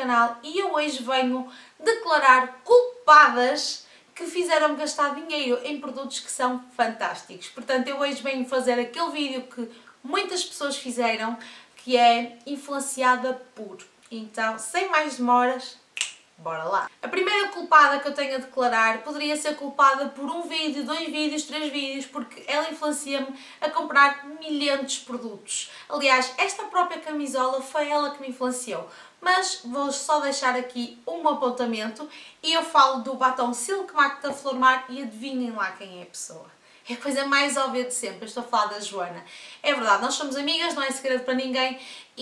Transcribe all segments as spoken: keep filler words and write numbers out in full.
canal e eu hoje venho declarar culpadas que fizeram-me gastar dinheiro em produtos que são fantásticos. Portanto, eu hoje venho fazer aquele vídeo que muitas pessoas fizeram, que é influenciada por. Então, sem mais demoras, bora lá! A primeira culpada que eu tenho a declarar poderia ser culpada por um vídeo, dois vídeos, três vídeos, porque ela influencia-me a comprar milhares de produtos. Aliás, esta própria camisola foi ela que me influenciou. Mas vou só deixar aqui um apontamento e eu falo do batom Silk Matte da Flor Mar e adivinhem lá quem é a pessoa. É a coisa mais óbvia de sempre, eu estou a falar da Joana. É verdade, nós somos amigas, não é segredo para ninguém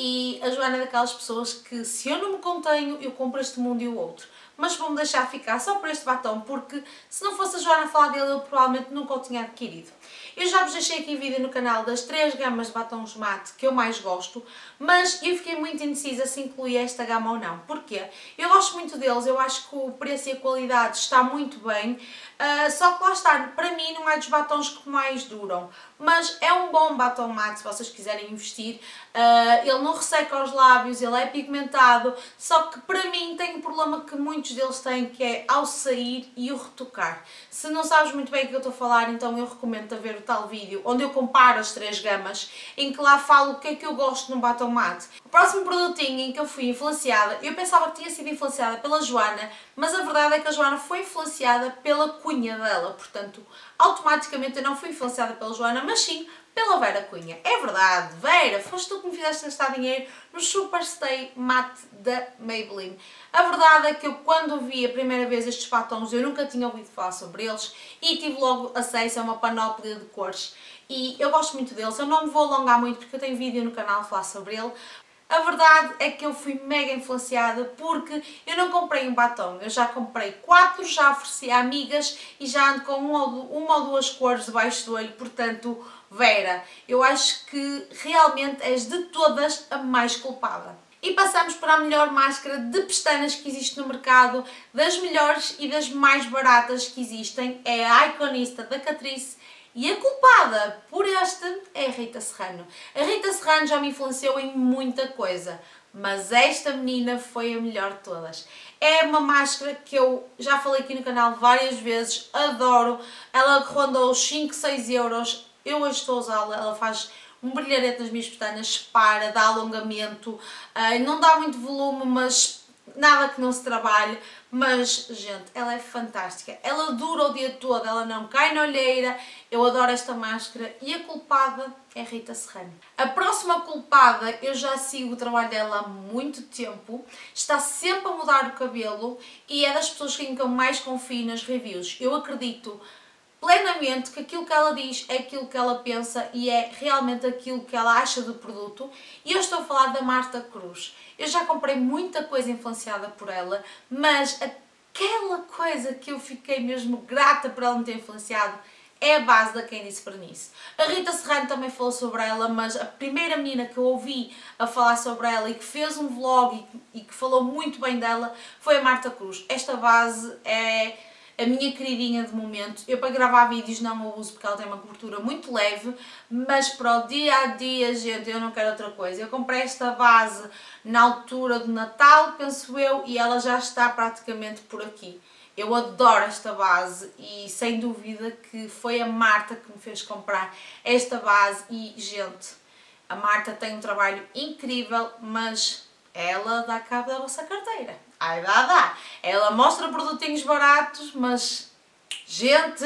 e a Joana é daquelas pessoas que se eu não me contenho, eu compro este mundo e o outro. Mas vou-me deixar ficar só por este batom porque se não fosse a Joana a falar dele eu provavelmente nunca o tinha adquirido. Eu já vos deixei aqui vídeo no canal das três gamas de batons mate que eu mais gosto, mas eu fiquei muito indecisa se incluía esta gama ou não. Porquê? Eu gosto muito deles, eu acho que o preço e a qualidade está muito bem, uh, só que lá está, para mim não é dos batons que mais duram, mas é um bom batom mate se vocês quiserem investir. Uh, ele não resseca os lábios, ele é pigmentado, só que para mim tem um problema que muitos deles têm, que é ao sair e o retocar. Se não sabes muito bem o que eu estou a falar, então eu recomendo-te a ver o tal vídeo onde eu comparo as três gamas, em que lá falo o que é que eu gosto num batom mate. O próximo produtinho em que eu fui influenciada, eu pensava que tinha sido influenciada pela Joana, mas a verdade é que a Joana foi influenciada pela cunha dela, portanto, automaticamente eu não fui influenciada pela Joana, mas sim pela Vera Cunha. É verdade, Vera, foste tu que me fizeste gastar dinheiro no Super Stay Matte da Maybelline. A verdade é que eu, quando vi a primeira vez estes batons, eu nunca tinha ouvido falar sobre eles e tive logo acesso a uma panóplia de cores. E eu gosto muito deles, eu não me vou alongar muito porque eu tenho vídeo no canal a falar sobre ele. A verdade é que eu fui mega influenciada porque eu não comprei um batom, eu já comprei quatro, já ofereci a amigas e já ando com uma ou duas cores debaixo do olho, portanto, Vera, eu acho que realmente és de todas a mais culpada. E passamos para a melhor máscara de pestanas que existe no mercado, das melhores e das mais baratas que existem, é a Iconista da Catrice. E a culpada por este é a Rita Serrano. A Rita Serrano já me influenciou em muita coisa, mas esta menina foi a melhor de todas. É uma máscara que eu já falei aqui no canal várias vezes, adoro. Ela rondou os cinco, seis euros. Eu hoje estou a usá-la, ela faz um brilharete nas minhas pestanas, para, dá alongamento, não dá muito volume, mas nada que não se trabalhe. Mas, gente, ela é fantástica, ela dura o dia todo, ela não cai na olheira, eu adoro esta máscara e a culpada é Rita Serrano. A próxima culpada, eu já sigo o trabalho dela há muito tempo, está sempre a mudar o cabelo e é das pessoas em que eu mais confio nas reviews. Eu acredito plenamente que aquilo que ela diz é aquilo que ela pensa e é realmente aquilo que ela acha do produto. E eu estou a falar da Marta Cruz. Eu já comprei muita coisa influenciada por ela, mas aquela coisa que eu fiquei mesmo grata por ela me ter influenciado é a base da Candice Bernice. A Rita Serrano também falou sobre ela, mas a primeira menina que eu ouvi a falar sobre ela e que fez um vlog e que falou muito bem dela foi a Marta Cruz. Esta base é a minha queridinha de momento. Eu para gravar vídeos não a uso porque ela tem uma cobertura muito leve, mas para o dia a dia, gente, eu não quero outra coisa. Eu comprei esta base na altura do Natal, penso eu, e ela já está praticamente por aqui. Eu adoro esta base e sem dúvida que foi a Marta que me fez comprar esta base e, gente, a Marta tem um trabalho incrível, mas ela dá cabo da vossa carteira. Ai, dá, dá. Ela mostra produtinhos baratos, mas, gente,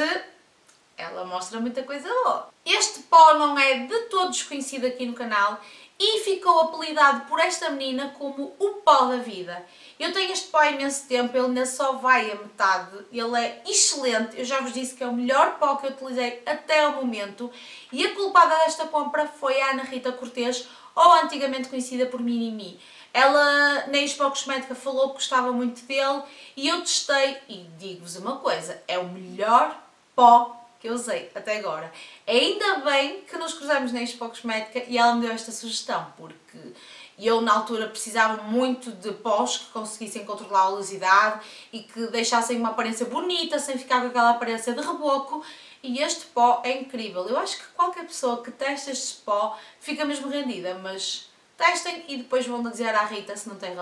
ela mostra muita coisa boa. Este pó não é de todo desconhecido aqui no canal e ficou apelidado por esta menina como o pó da vida. Eu tenho este pó há imenso tempo, ele ainda só vai a metade, ele é excelente, eu já vos disse que é o melhor pó que eu utilizei até o momento e a culpada desta compra foi a Ana Rita Cortês, ou antigamente conhecida por Mini-Me. Ela na Expo Cosmética falou que gostava muito dele e eu testei e digo-vos uma coisa, é o melhor pó que eu usei até agora. Ainda bem que nos cruzamos na Expo Cosmética e ela me deu esta sugestão, porque eu na altura precisava muito de pós que conseguissem controlar a oleosidade e que deixassem uma aparência bonita, sem ficar com aquela aparência de reboco. E este pó é incrível. Eu acho que qualquer pessoa que teste este pó fica mesmo rendida, mas testem e depois vão dizer à Rita se não tem razão.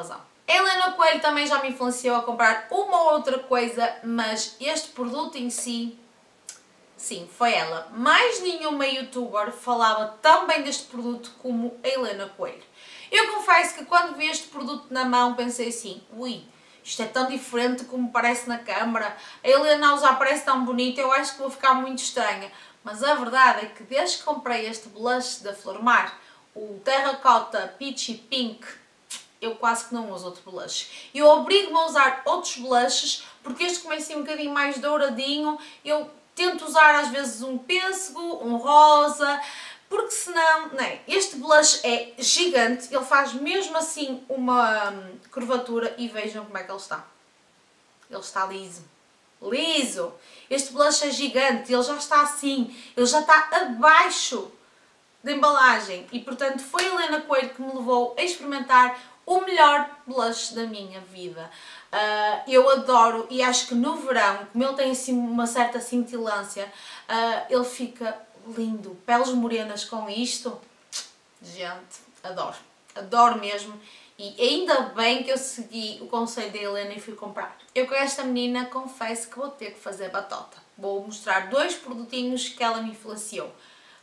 A Helena Coelho também já me influenciou a comprar uma ou outra coisa, mas este produto em si, sim, foi ela. Mais nenhuma youtuber falava tão bem deste produto como a Helena Coelho. Eu confesso que quando vi este produto na mão pensei assim, ui, isto é tão diferente como parece na câmara, a Helena a usar parece tão bonita, eu acho que vou ficar muito estranha. Mas a verdade é que desde que comprei este blush da Flormar, o Terracotta Peachy Pink, eu quase que não uso outro blush. Eu obrigo-me a usar outros blushes, porque este começa assim um bocadinho mais douradinho, eu tento usar às vezes um pêssego, um rosa, porque senão, não é? Este blush é gigante, ele faz mesmo assim uma hum, curvatura e vejam como é que ele está. Ele está liso. Liso! Este blush é gigante, ele já está assim, ele já está abaixo da embalagem e portanto foi a Helena Coelho que me levou a experimentar o melhor blush da minha vida. Uh, eu adoro e acho que no verão, como ele tem assim uma certa cintilância, uh, ele fica lindo. Peles morenas com isto, gente, adoro. Adoro mesmo. E ainda bem que eu segui o conselho da Helena e fui comprar. Eu com esta menina confesso que vou ter que fazer batota. Vou mostrar dois produtinhos que ela me influenciou.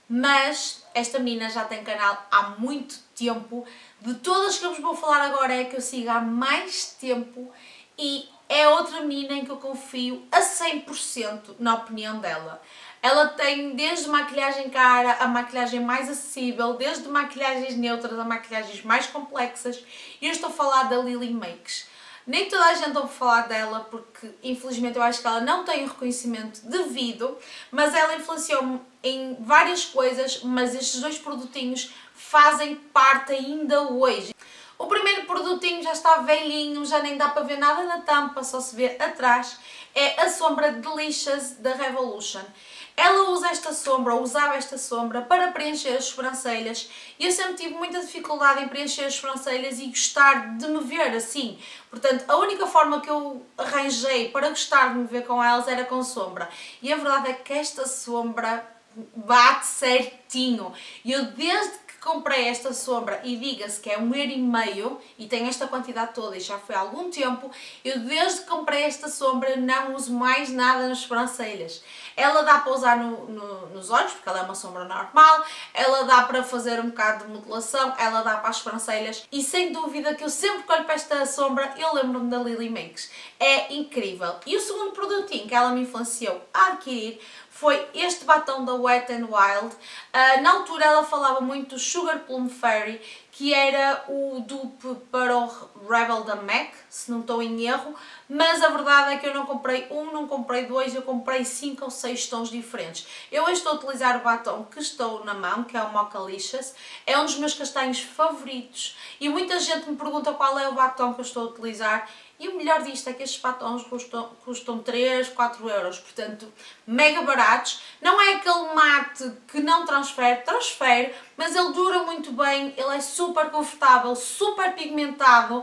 Mas esta menina já tem canal há muito tempo. De todas que eu vos vou falar agora é que eu sigo há mais tempo e é outra menina em que eu confio a cem por cento na opinião dela. Ela tem desde maquilhagem cara a maquilhagem mais acessível, desde maquilhagens neutras a maquilhagens mais complexas e eu estou a falar da Lily Makes. Nem toda a gente ouve falar dela porque infelizmente eu acho que ela não tem o reconhecimento devido, mas ela influenciou-me em várias coisas, mas estes dois produtinhos fazem parte ainda hoje. O primeiro produtinho já está velhinho, já nem dá para ver nada na tampa, só se vê atrás, é a sombra Delicious da Revolution. Ela usa esta sombra, ou usava esta sombra, para preencher as sobrancelhas e eu sempre tive muita dificuldade em preencher as sobrancelhas e gostar de me ver assim. Portanto, a única forma que eu arranjei para gostar de me ver com elas era com sombra. E a verdade é que esta sombra bate certinho. E eu desde que comprei esta sombra, e diga-se que é um euro e meio e tem esta quantidade toda e já foi há algum tempo, eu desde que comprei esta sombra não uso mais nada nas sobrancelhas. Ela dá para usar no, no, nos olhos, porque ela é uma sombra normal, ela dá para fazer um bocado de modelação, ela dá para as sobrancelhas e sem dúvida que eu sempre que olho para esta sombra eu lembro-me da Lily Makes. É incrível. E o segundo produtinho que ela me influenciou a adquirir foi este batom da Wet n Wild. Uh, na altura ela falava muito do Sugar Plum Fairy, que era o dupe para o Rebel da MAC, se não estou em erro, mas a verdade é que eu não comprei um, não comprei dois, eu comprei cinco ou seis tons diferentes. Eu hoje estou a utilizar o batom que estou na mão, que é o Mochalicious, é um dos meus castanhos favoritos e muita gente me pergunta qual é o batom que eu estou a utilizar. E o melhor disto é que estes batons custam, custam três, quatro euros, portanto, mega baratos. Não é aquele mate que não transfere, transfere, mas ele dura muito bem, ele é super confortável, super pigmentado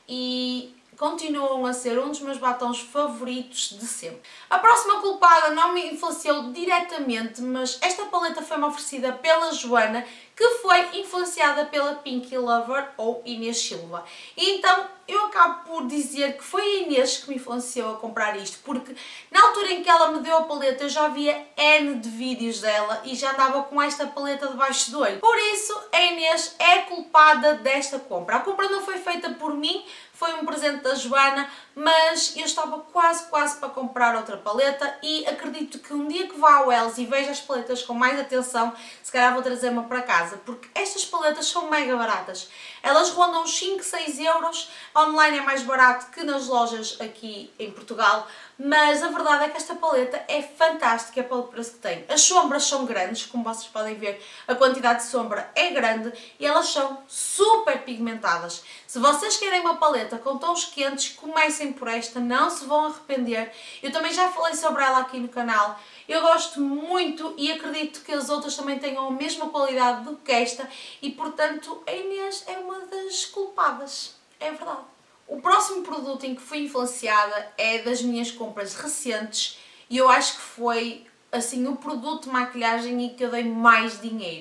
e continuam a ser um dos meus batons favoritos de sempre. A próxima culpada não me influenciou diretamente, mas esta paleta foi-me oferecida pela Joana, que foi influenciada pela Pinky Lover ou Inês Silva. E então eu acabo por dizer que foi a Inês que me influenciou a comprar isto, porque na altura em que ela me deu a paleta eu já via N de vídeos dela e já andava com esta paleta debaixo do olho. Por isso a Inês é culpada desta compra. A compra não foi feita por mim, foi um presente da Joana, mas eu estava quase, quase para comprar outra paleta e acredito que um dia que vá ao Wells e veja as paletas com mais atenção, se calhar vou trazer uma para casa, porque estas paletas são mega baratas. Elas rondam os cinco, seis euros, online é mais barato que nas lojas aqui em Portugal, mas a verdade é que esta paleta é fantástica pelo preço que tem. As sombras são grandes, como vocês podem ver, a quantidade de sombra é grande e elas são super pigmentadas. Se vocês querem uma paleta com tons quentes, comecem por esta, não se vão arrepender. Eu também já falei sobre ela aqui no canal. Eu gosto muito e acredito que as outras também tenham a mesma qualidade do que esta e, portanto, a Inês é uma das culpadas. É verdade. O próximo produto em que fui influenciada é das minhas compras recentes e eu acho que foi assim o produto de maquilhagem em que eu dei mais dinheiro.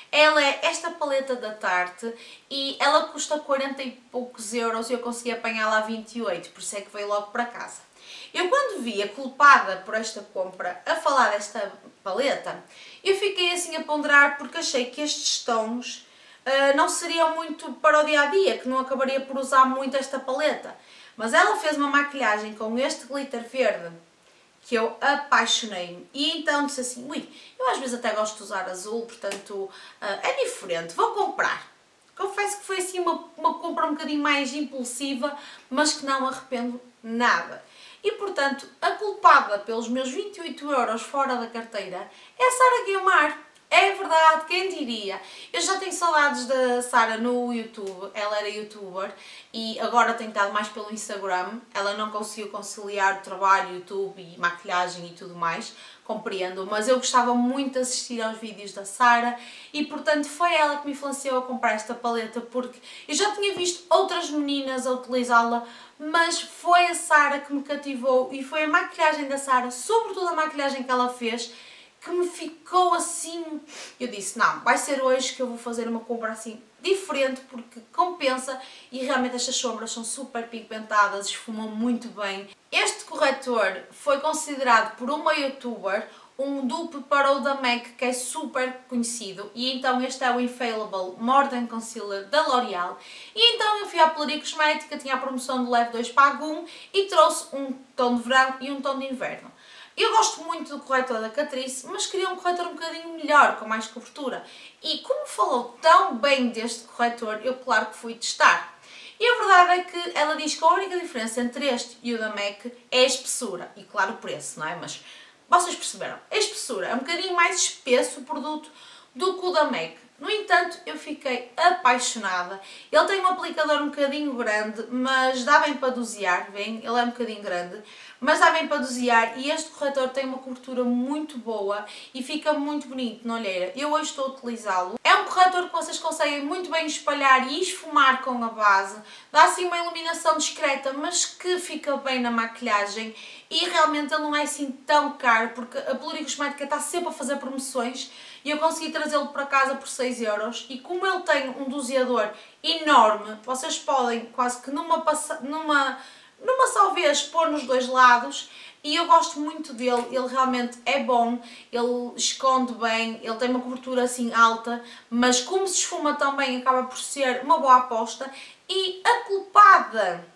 Ela é esta paleta da Tarte e ela custa quarenta e poucos euros e eu consegui apanhá-la a vinte e oito, por isso é que veio logo para casa. Eu quando vi a culpada por esta compra a falar desta paleta, eu fiquei assim a ponderar porque achei que estes tons uh, não seriam muito para o dia-a-dia, que não acabaria por usar muito esta paleta. Mas ela fez uma maquilhagem com este glitter verde que eu apaixonei-me e então disse assim, ui, eu às vezes até gosto de usar azul, portanto uh, é diferente, vou comprar. Confesso que foi assim uma, uma compra um bocadinho mais impulsiva, mas que não arrependo nada. E portanto, a culpada pelos meus vinte e oito euros fora da carteira é a Sara Guiomard. É verdade, quem diria? Eu já tenho saudades da Sara no YouTube, ela era youtuber e agora tem estado mais pelo Instagram. Ela não conseguiu conciliar o trabalho, YouTube e maquilhagem e tudo mais, compreendo, mas eu gostava muito de assistir aos vídeos da Sara e portanto foi ela que me influenciou a comprar esta paleta, porque eu já tinha visto outras meninas a utilizá-la, mas foi a Sara que me cativou e foi a maquilhagem da Sara, sobretudo a maquilhagem que ela fez, que me ficou assim. Eu disse, não, vai ser hoje que eu vou fazer uma compra assim diferente porque compensa e realmente estas sombras são super pigmentadas, esfumam muito bem. Este corretor foi considerado por uma youtuber um dupe para o da MAC que é super conhecido e então este é o Infallible Modern Concealer da L'Oreal e então eu fui à Pelaria Cosmética, tinha a promoção do Leve dois pague um e trouxe um tom de verão e um tom de inverno. Eu gosto muito do corretor da Catrice, mas queria um corretor um bocadinho melhor, com mais cobertura. E como falou tão bem deste corretor, eu claro que fui testar. E a verdade é que ela diz que a única diferença entre este e o da MAC é a espessura. E claro o preço, não é? Mas vocês perceberam, a espessura é um bocadinho mais espesso o produto do que o da MAC. No entanto, eu fiquei apaixonada. Ele tem um aplicador um bocadinho grande, mas dá bem para dosear, bem, ele é um bocadinho grande, mas dá bem para dosear e este corretor tem uma cobertura muito boa e fica muito bonito na olheira. Eu hoje estou a utilizá-lo. É um corretor que vocês conseguem muito bem espalhar e esfumar com a base. Dá assim uma iluminação discreta, mas que fica bem na maquilhagem e realmente ele não é assim tão caro, porque a Pelaria Cosmética está sempre a fazer promoções e eu consegui trazê-lo para casa por seis euros e como ele tem um doseador enorme, vocês podem quase que numa, numa, numa só vez pôr nos dois lados e eu gosto muito dele, ele realmente é bom, ele esconde bem, ele tem uma cobertura assim alta, mas como se esfuma tão bem acaba por ser uma boa aposta. E a culpada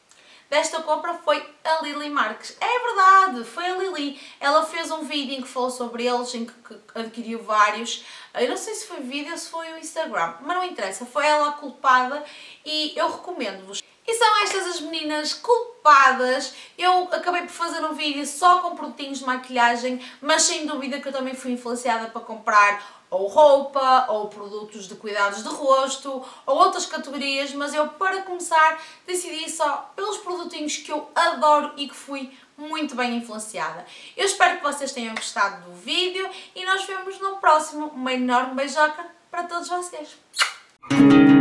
desta compra foi a Lily Marques. É verdade, foi a Lily. Ela fez um vídeo em que falou sobre eles, em que, que adquiriu vários. Eu não sei se foi vídeo ou se foi o Instagram, mas não interessa, foi ela a culpada e eu recomendo-vos. E são estas as meninas culpadas. Eu acabei por fazer um vídeo só com produtinhos de maquilhagem, mas sem dúvida que eu também fui influenciada para comprar ou roupa, ou produtos de cuidados de rosto, ou outras categorias, mas eu para começar decidi só pelos produtinhos que eu adoro e que fui muito bem influenciada. Eu espero que vocês tenham gostado do vídeo e nós vemos no próximo. Uma enorme beijoca para todos vocês!